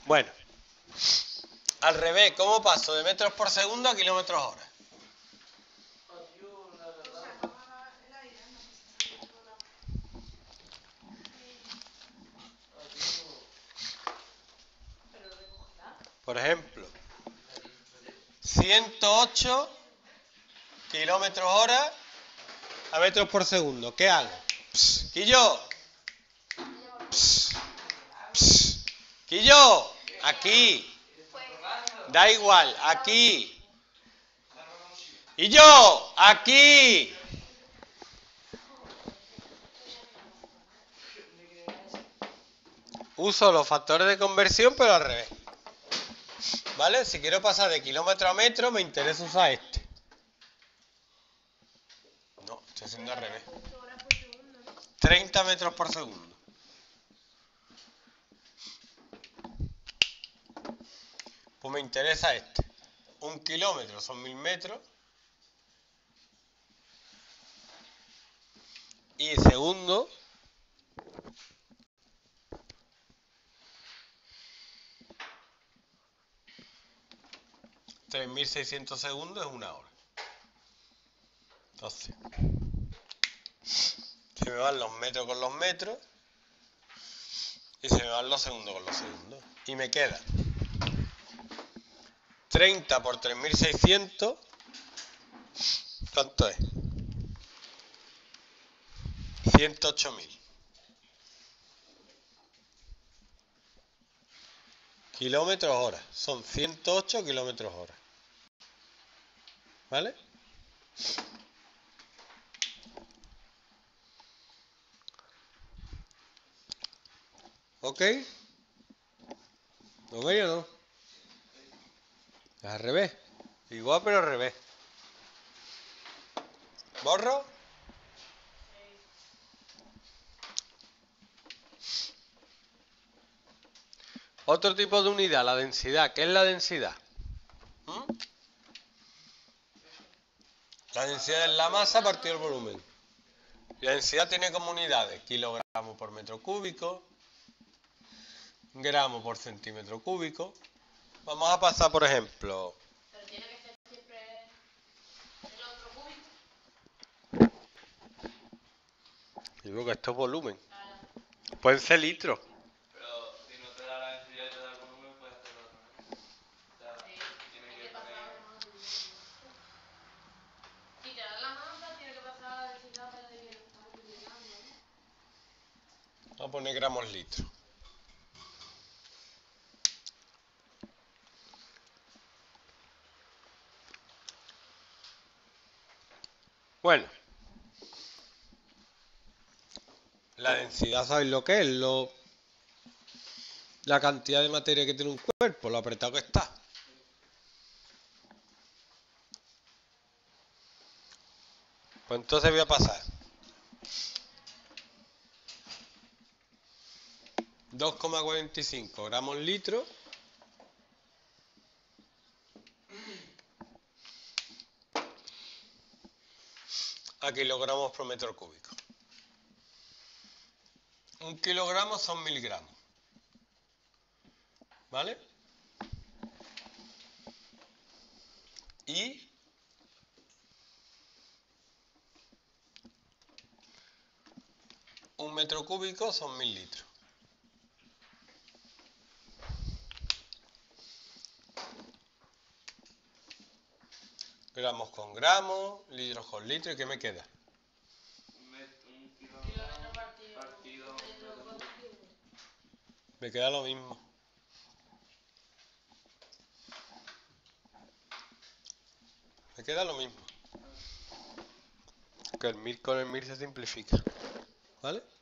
Bueno, al revés, ¿cómo paso de metros por segundo a kilómetros hora? Por ejemplo, 108 kilómetros hora a metros por segundo. ¿Qué hago? ¡Quillo! ¡Quillo! Aquí. Da igual, aquí. Y yo, aquí. Uso los factores de conversión, pero al revés. ¿Vale? Si quiero pasar de kilómetro a metro, me interesa usar este. No, estoy haciendo al revés. 30 metros por segundo. Pues me interesa este. 1 kilómetro son 1000 metros. Y segundo, $3600 segundos es 1 hora. Entonces, se me van los metros con los metros y se me van los segundos con los segundos. Y me queda 30 por 3600. ¿Cuánto es? 108.000 kilómetros hora. Son 108 kilómetros hora. ¿Vale? ¿Ok? ¿Ok o no? Es al revés. Igual pero al revés. ¿Borro? Otro tipo de unidad, la densidad. ¿Qué es la densidad? La densidad es la masa partido el volumen. La densidad tiene como unidades kilogramos por metro cúbico, gramos por centímetro cúbico. Vamos a pasar, por ejemplo... ¿Pero tiene que ser siempre el otro cúbico? Digo que esto es volumen. Pueden ser litros. Pero si no te da la densidad y te da el volumen, puedes hacerlo otra vez. O sea, tiene que poner... Si te da la masa, tiene que pasar la densidad para que lo estás multiplicando, ¿no? Vamos a poner gramos litros. Bueno. La densidad, ¿sabéis lo que es? La cantidad de materia que tiene un cuerpo, lo apretado que está. Pues entonces voy a pasar 2,45 gramos litro a kilogramos por metro cúbico. 1 kilogramo son 1000 gramos. ¿Vale? Y 1 metro cúbico son 1000 litros. Gramos con gramos, litros con litros, ¿y qué me queda? Un kilogramo partido metro cúbico. Me queda lo mismo. Me queda lo mismo. Que el 1000 con el 1000 se simplifica. ¿Vale?